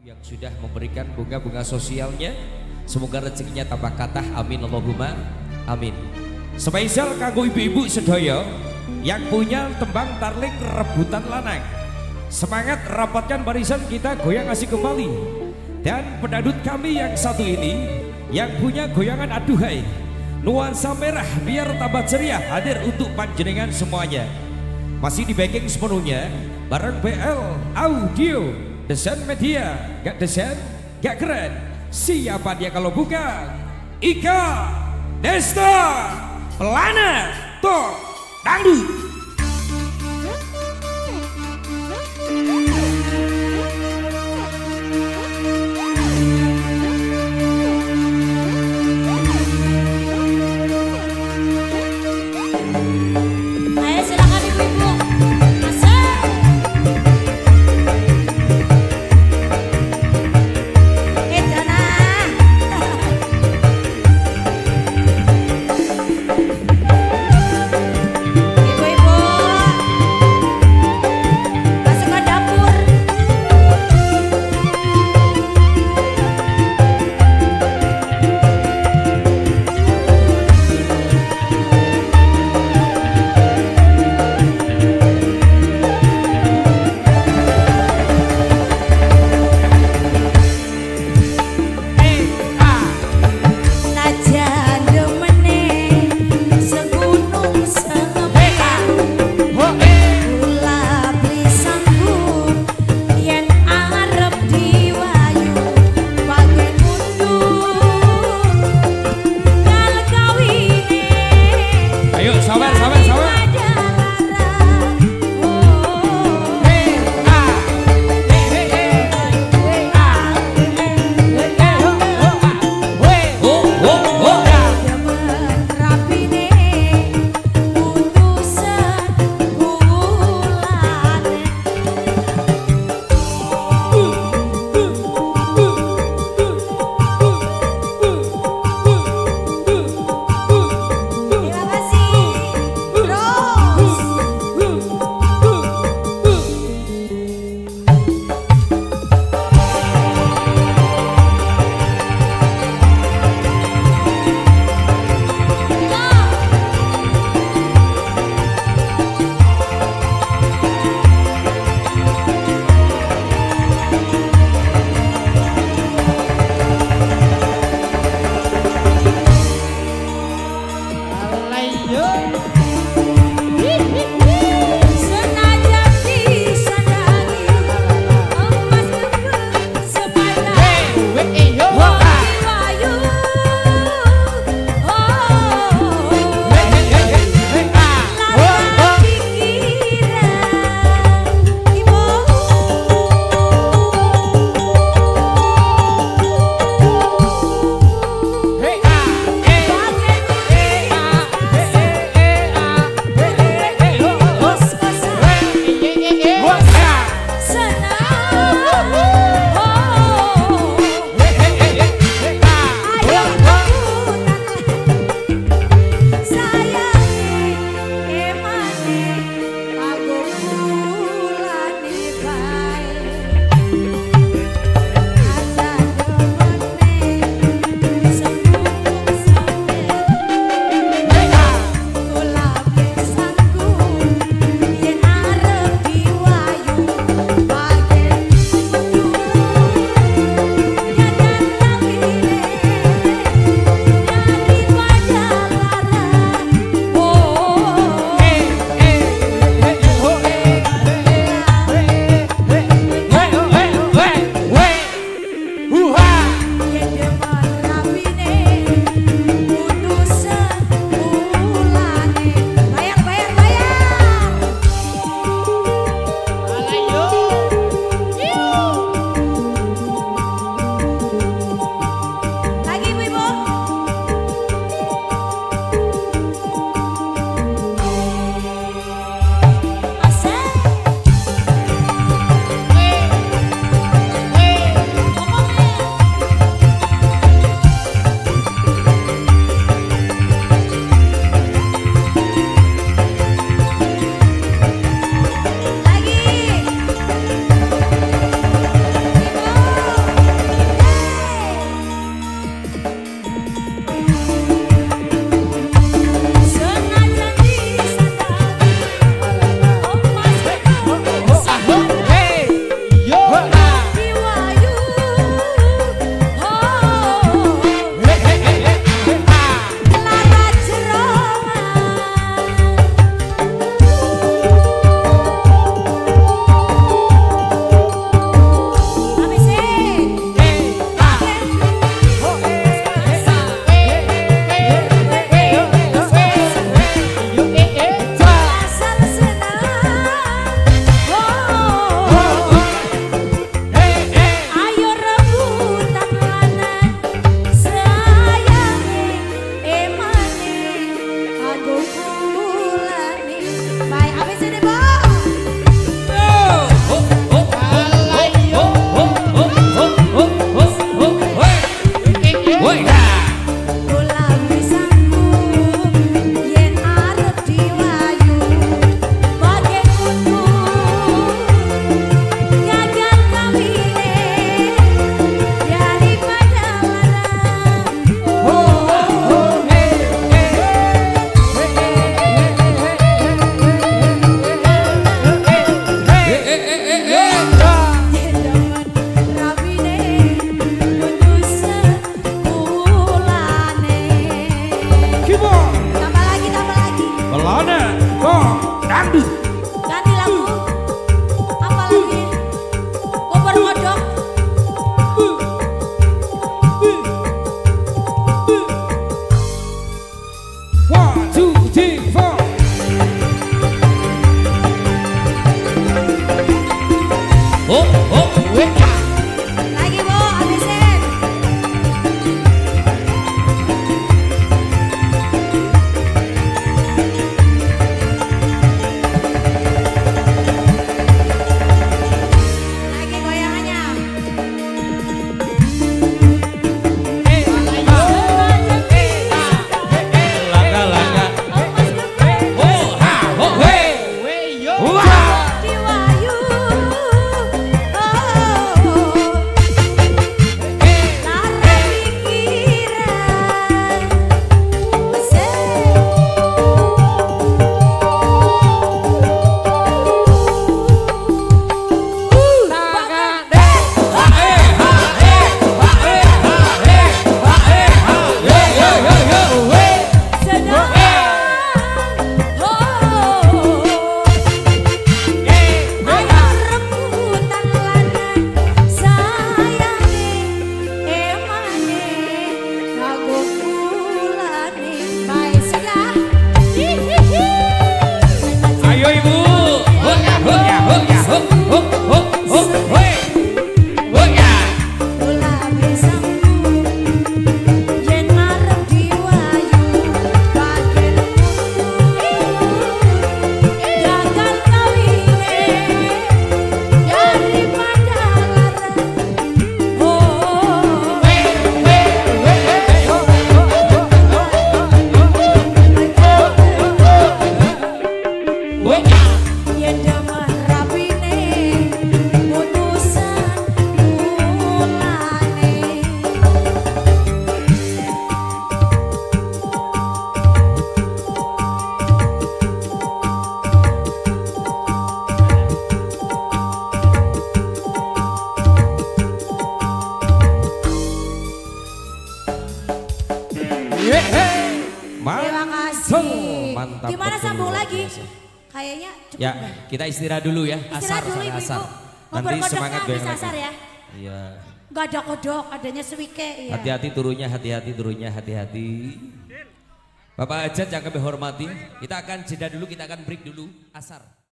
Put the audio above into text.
yang sudah memberikan bunga-bunga sosialnya, semoga rezekinya tambah kathah, amin Allahumma amin. Spesial kanggo ibu-ibu sedaya yang punya tembang tarling rebutan lanang, semangat rapatkan barisan, kita goyang asik kembali. Dan pedadut kami yang satu ini yang punya goyangan aduhai nuansa merah biar tambah ceria hadir untuk panjenengan semuanya. Masih di backing sepenuhnya bareng BL Audio, desain media, gak desain gak keren. Siapa dia kalau bukan Ika Desta Pelana Tok Dangdut. Ibu-ibu Terima kasih. Mantap. Gimana betul, sambung luar lagi? biasa. Kayaknya cukup. Ya, enggak? kita istirahat dulu ya. Istirahat dulu sampai ibu-ibu. Nanti semangat habis goyang asar lagi. ya. Iya. Gak ada kodok, adanya sewike. Iya. Hati-hati turunnya, hati-hati turunnya, hati-hati. Bapak Hajat yang kami hormati, kita akan jeda dulu, kita akan break dulu asar.